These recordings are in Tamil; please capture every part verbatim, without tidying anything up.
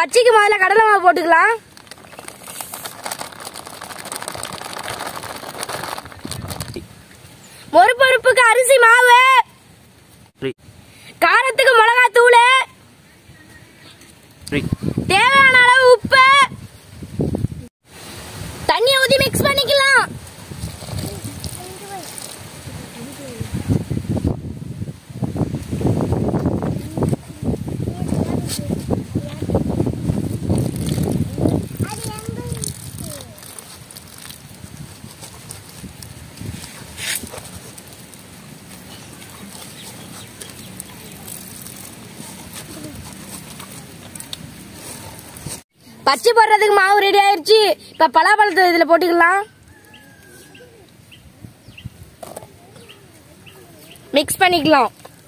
பச்சைக்கு முதல்ல கடலை மாவு போட்டுக்கலாம். மொறுப்பொறுப்புக்கு அரிசி மாவு, காரத்துக்கு மிளகாய் தூள், தேவையான அளவு உப்பு, தண்ணியை ஊத்தி மிக்ஸ் பண்ணிக்கலாம். பச்சை போடுறதுக்கு மாவு ரெடி ஆயிருச்சு. இப்ப பலாப்பழத்தை இதுல போட்டுக்கலாம். மிக்ஸ் பண்ணிக்கலாம்.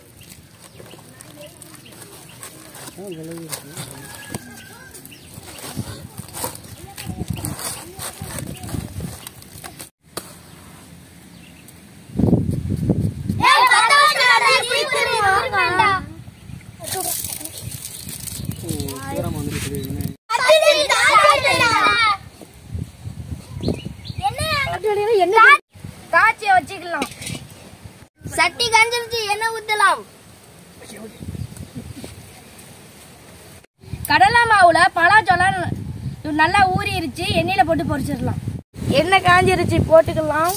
காய்ச்சி வச்சுக்கலாம். சட்டி காஞ்சிருச்சு, எண்ணெய் ஊத்தலாம். கடலை மாவுல பலாச்சோளம் நல்லா ஊறிடுச்சு, எண்ணெயில போட்டு பொரிச்சிடலாம். எண்ணெய் காஞ்சிருச்சு, போட்டுக்கலாம்.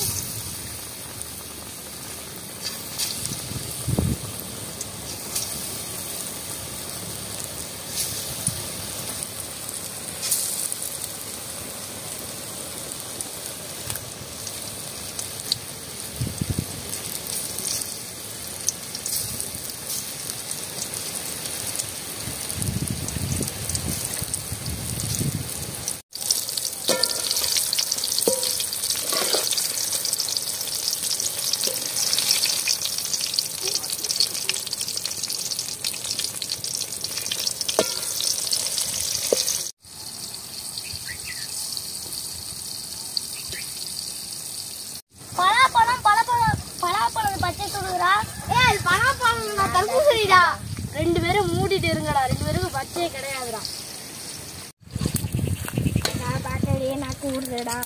ரெண்டு பேரும் மூடிட்டு இருங்கடா, ரெண்டு பேரும் பச்சையே கிடையாதுடா. நான் பாக்கலையே, நாக்கு ஊடுறடா.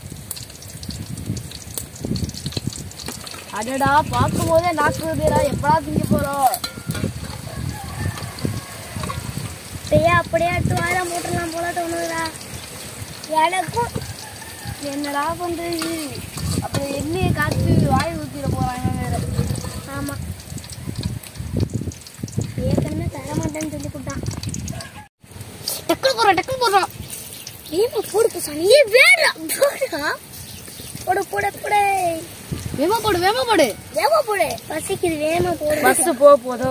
அடடா, பார்க்கும் போதே நாக்கு ஊடுறா. எப்படா திங்க போறோம்? அப்படியே அடுத்து வாழ மூட்டலாம் போல தோணுதுடா எனக்கும். என்னடா பண்றது? அப்புறம் எண்ணெயை காத்து வாய் ஊத்திட போறாங்க வேற. ஆமா, ஏற்கனவே தரமாட்டேன்னு சொல்லி கொடுத்தான். டக்குனு போடுறோம், டக்குனு போடுறோம். ஏமா போடு பசானியே வேண்டாம். போடு போடு போடு, வேமா போடு, வேமா போடு, வேமா போடு. பசிக்குது, வேமா போடு. பஸ் போ போதோ.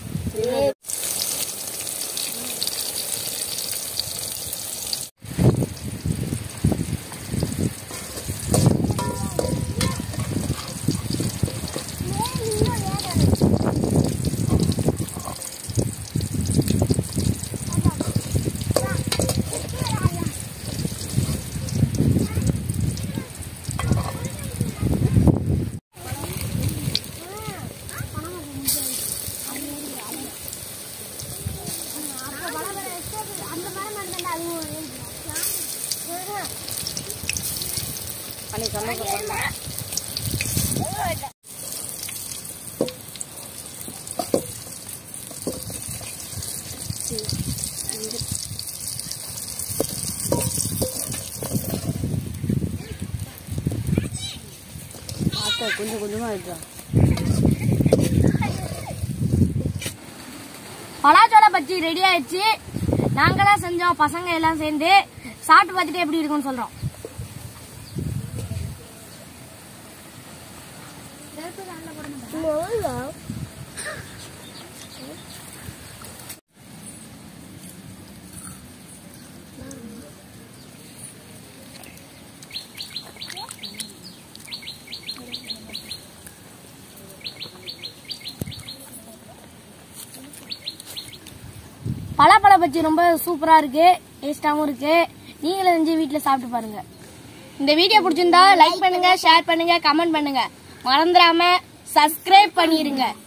கொஞ்சம் கொஞ்சமா இருக்கா. பலாச்சோள பச்சி ரெடி ஆயிடுச்சு. நாங்கதான் செஞ்சோம், பசங்க எல்லாம் சேர்ந்து. சாப்பிட்டு பார்த்துட்டு எப்படி இருக்குன்னு சொல்றோம். பலாப்பழ பச்சி ரொம்ப சூப்பரா இருக்கு, டேஸ்டாவும் இருக்கு. நீங்களும் செஞ்சு வீட்டுல சாப்பிட்டு பாருங்க. இந்த வீடியோ பிடிச்சிருந்தா லைக் பண்ணுங்க, ஷேர் பண்ணுங்க, கமெண்ட் பண்ணுங்க. மறந்துடாம சப்ஸ்கிரைப் பண்ணிருங்க.